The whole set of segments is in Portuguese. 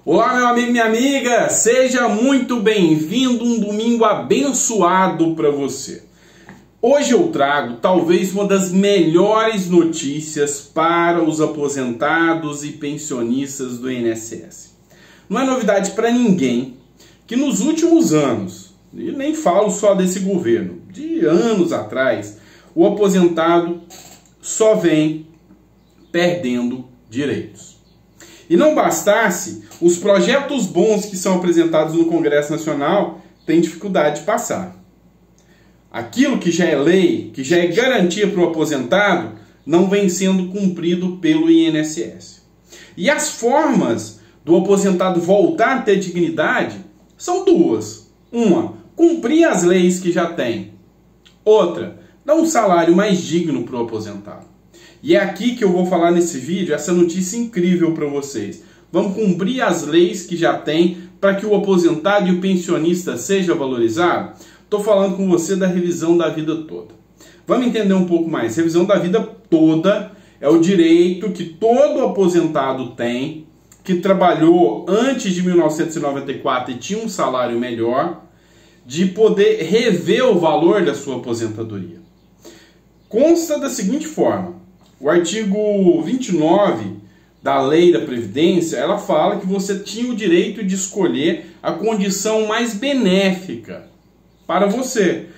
Olá, meu amigo e minha amiga, seja muito bem-vindo, um domingo abençoado para você. Hoje eu trago talvez uma das melhores notícias para os aposentados e pensionistas do INSS. Não é novidade para ninguém que nos últimos anos, e nem falo só desse governo, de anos atrás, o aposentado só vem perdendo direitos. E não bastasse, os projetos bons que são apresentados no Congresso Nacional têm dificuldade de passar. Aquilo que já é lei, que já é garantia para o aposentado, não vem sendo cumprido pelo INSS. E as formas do aposentado voltar a ter dignidade são duas. Uma, cumprir as leis que já tem. Outra, dar um salário mais digno para o aposentado. E é aqui que eu vou falar nesse vídeo essa notícia incrível para vocês. Vamos cumprir as leis que já tem para que o aposentado e o pensionista seja valorizado? Estou falando com você da revisão da vida toda. Vamos entender um pouco mais. Revisão da vida toda é o direito que todo aposentado tem, que trabalhou antes de 1994 e tinha um salário melhor, de poder rever o valor da sua aposentadoria. Consta da seguinte forma. O artigo 29 da Lei da Previdência, ela fala que você tinha o direito de escolher a condição mais benéfica para você,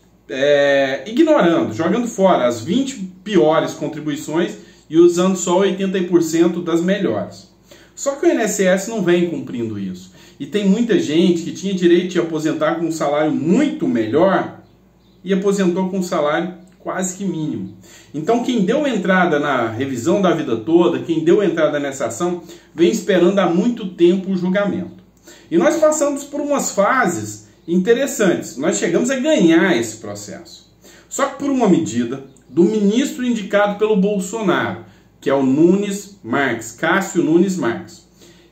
ignorando, jogando fora as 20 piores contribuições e usando só 80% das melhores. Só que o INSS não vem cumprindo isso. E tem muita gente que tinha direito de aposentar com um salário muito melhor e aposentou com um salário quase que mínimo. Então quem deu entrada na revisão da vida toda, quem deu entrada nessa ação, vem esperando há muito tempo o julgamento. E nós passamos por umas fases interessantes. Nós chegamos a ganhar esse processo. Só que por uma medida do ministro indicado pelo Bolsonaro, que é o Nunes Marques, Cássio Nunes Marques.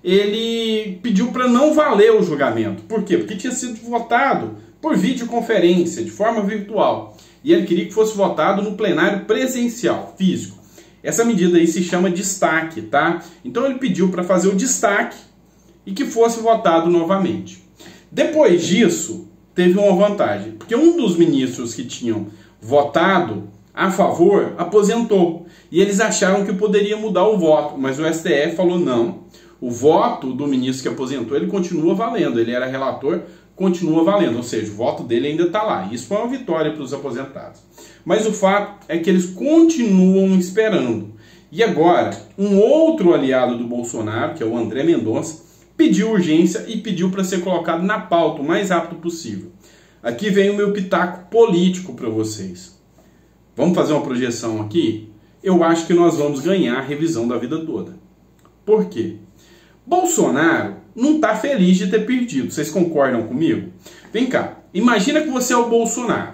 Ele pediu para não valer o julgamento. Por quê? Porque tinha sido votado por videoconferência, de forma virtual. E ele queria que fosse votado no plenário presencial, físico. Essa medida aí se chama destaque, tá? Então ele pediu para fazer o destaque e que fosse votado novamente. Depois disso, teve uma vantagem, porque um dos ministros que tinham votado a favor aposentou. E eles acharam que poderia mudar o voto, mas o STF falou não. O voto do ministro que aposentou, ele continua valendo. Ele era relator, continua valendo, ou seja, o voto dele ainda está lá. Isso foi uma vitória para os aposentados. Mas o fato é que eles continuam esperando. E agora, um outro aliado do Bolsonaro, que é o André Mendonça, pediu urgência e pediu para ser colocado na pauta o mais rápido possível. Aqui vem o meu pitaco político para vocês. Vamos fazer uma projeção aqui? Eu acho que nós vamos ganhar a revisão da vida toda. Por quê? Bolsonaro não está feliz de ter perdido. Vocês concordam comigo? Vem cá, imagina que você é o Bolsonaro.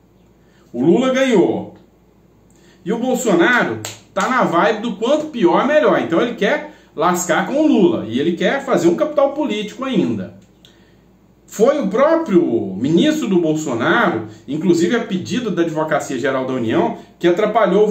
O Lula ganhou. E o Bolsonaro está na vibe do quanto pior, melhor. Então ele quer lascar com o Lula. E ele quer fazer um capital político ainda. Foi o próprio ministro do Bolsonaro, inclusive a pedido da Advocacia Geral da União, que atrapalhou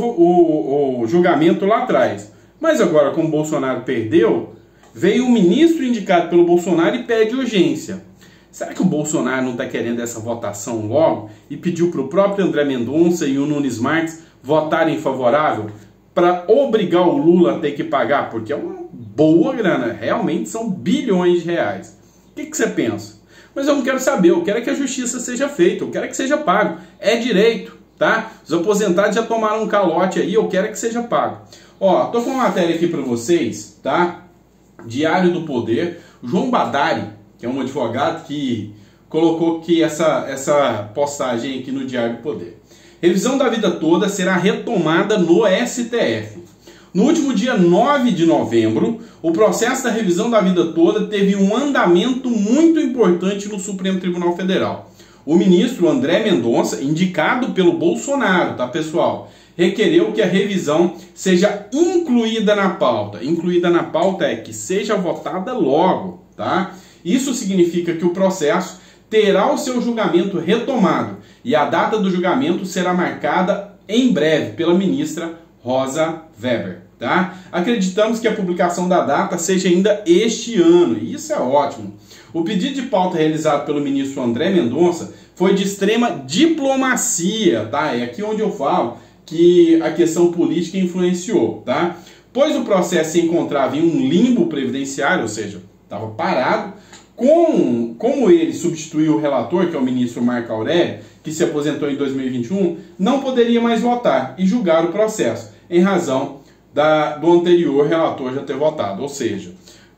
o julgamento lá atrás. Mas agora, como o Bolsonaro perdeu, veio o ministro indicado pelo Bolsonaro e pede urgência. Será que o Bolsonaro não está querendo essa votação logo e pediu para o próprio André Mendonça e o Nunes Marques votarem favorável para obrigar o Lula a ter que pagar? Porque é uma boa grana, realmente são bilhões de reais. O que você pensa? Mas eu não quero saber, eu quero que a justiça seja feita, eu quero que seja pago. É direito, tá? Os aposentados já tomaram um calote aí, eu quero que seja pago. Ó, tô com uma matéria aqui para vocês, tá? Diário do Poder. O João Badari, que é um advogado que colocou aqui essa postagem aqui no Diário do Poder. Revisão da vida toda será retomada no STF. No último dia 9 de novembro, o processo da revisão da vida toda teve um andamento muito importante no Supremo Tribunal Federal. O ministro André Mendonça, indicado pelo Bolsonaro, tá pessoal, requereu que a revisão seja incluída na pauta. Incluída na pauta é que seja votada logo, tá? Isso significa que o processo terá o seu julgamento retomado e a data do julgamento será marcada em breve pela ministra Rosa Weber. tá? Acreditamos que a publicação da data seja ainda este ano, e isso é ótimo. O pedido de pauta realizado pelo ministro André Mendonça foi de extrema diplomacia, tá? É aqui onde eu falo que a questão política influenciou, tá? Pois o processo se encontrava em um limbo previdenciário, ou seja, estava parado. Como ele substituiu o relator, que é o ministro Marco Aurélio, que se aposentou em 2021, não poderia mais votar e julgar o processo, em razão do anterior relator já ter votado. Ou seja,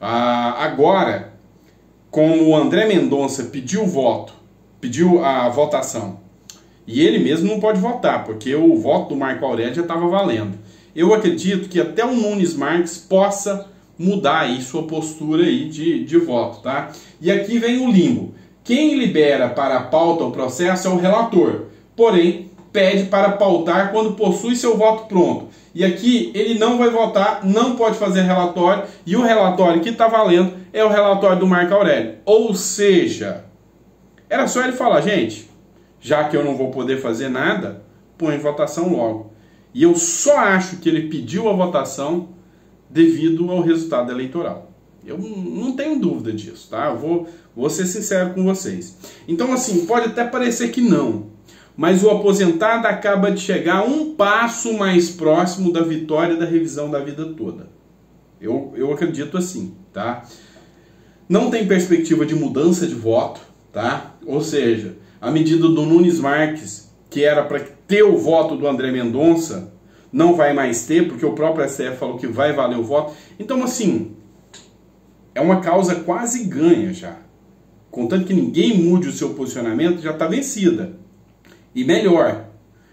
agora, como o André Mendonça pediu a votação, e ele mesmo não pode votar, porque o voto do Marco Aurélio já estava valendo. Eu acredito que até o Nunes Marques possa mudar aí sua postura aí de voto, tá? E aqui vem o limbo. Quem libera para a pauta o processo é o relator, porém pede para pautar quando possui seu voto pronto. E aqui ele não vai votar, não pode fazer relatório, e o relatório que está valendo é o relatório do Marco Aurélio. Ou seja, era só ele falar, gente, já que eu não vou poder fazer nada, põe em votação logo. E eu só acho que ele pediu a votação devido ao resultado eleitoral. Eu não tenho dúvida disso, tá? Eu vou ser sincero com vocês. Então, assim, pode até parecer que não, mas o aposentado acaba de chegar um passo mais próximo da vitória da revisão da vida toda. Eu acredito assim, tá? Não tem perspectiva de mudança de voto, tá? Ou seja, a medida do Nunes Marques, que era para ter o voto do André Mendonça, não vai mais ter, porque o próprio STF falou que vai valer o voto. Então, assim, é uma causa quase ganha já. Contanto que ninguém mude o seu posicionamento, já está vencida. E melhor,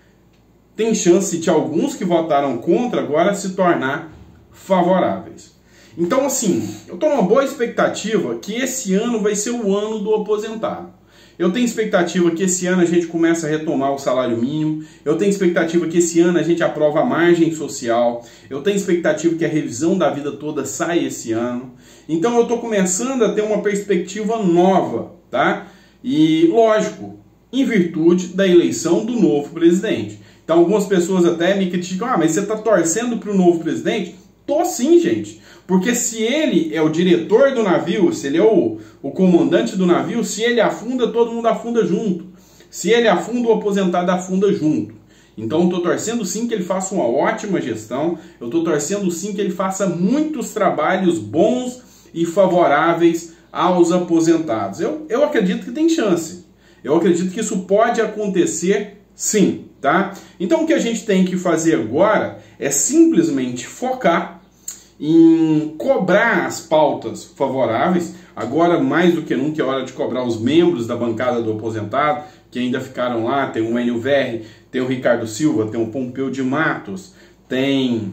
tem chance de alguns que votaram contra agora se tornar favoráveis. Então, assim, eu estou numa boa expectativa que esse ano vai ser o ano do aposentado. Eu tenho expectativa que esse ano a gente comece a retomar o salário mínimo. Eu tenho expectativa que esse ano a gente aprova a margem social. Eu tenho expectativa que a revisão da vida toda saia esse ano. Então eu estou começando a ter uma perspectiva nova, tá? E, lógico, em virtude da eleição do novo presidente. Então algumas pessoas até me criticam, mas você está torcendo para o novo presidente? Tô sim, gente. Porque se ele é o diretor do navio, se ele é o comandante do navio, se ele afunda, todo mundo afunda junto. Se ele afunda, o aposentado afunda junto. Então eu estou torcendo sim que ele faça uma ótima gestão, eu estou torcendo sim que ele faça muitos trabalhos bons e favoráveis aos aposentados. Eu acredito que tem chance. Eu acredito que isso pode acontecer sim, tá? Então o que a gente tem que fazer agora é simplesmente focar em cobrar as pautas favoráveis. Agora, mais do que nunca, é hora de cobrar os membros da bancada do aposentado, que ainda ficaram lá. Tem o Enio Verri, tem o Ricardo Silva, tem o Pompeu de Matos, tem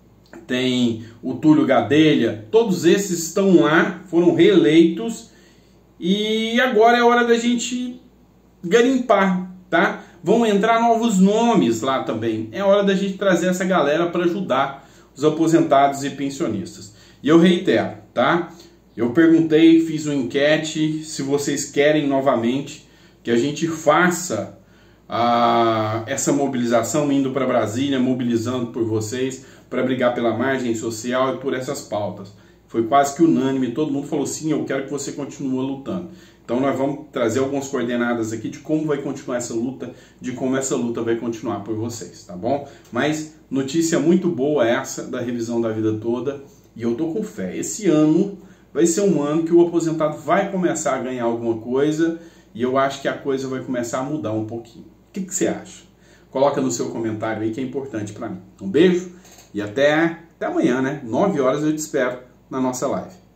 o Túlio Gadelha. Todos esses estão lá, foram reeleitos, e agora é hora da gente garimpar, tá? Vão entrar novos nomes lá também. É hora da gente trazer essa galera para ajudar os aposentados e pensionistas. E eu reitero, tá? Eu perguntei, fiz uma enquete, se vocês querem novamente que a gente faça essa mobilização, indo para Brasília, mobilizando por vocês, para brigar pela margem social e por essas pautas. Foi quase que unânime, todo mundo falou sim, eu quero que você continue lutando. Então nós vamos trazer algumas coordenadas aqui de como vai continuar essa luta, de como essa luta vai continuar por vocês, tá bom? Mas notícia muito boa essa da revisão da vida toda, e eu tô com fé. Esse ano vai ser um ano que o aposentado vai começar a ganhar alguma coisa, e eu acho que a coisa vai começar a mudar um pouquinho. O que você acha? Coloca no seu comentário aí que é importante para mim. Um beijo e até amanhã, né? 9 horas eu te espero na nossa live.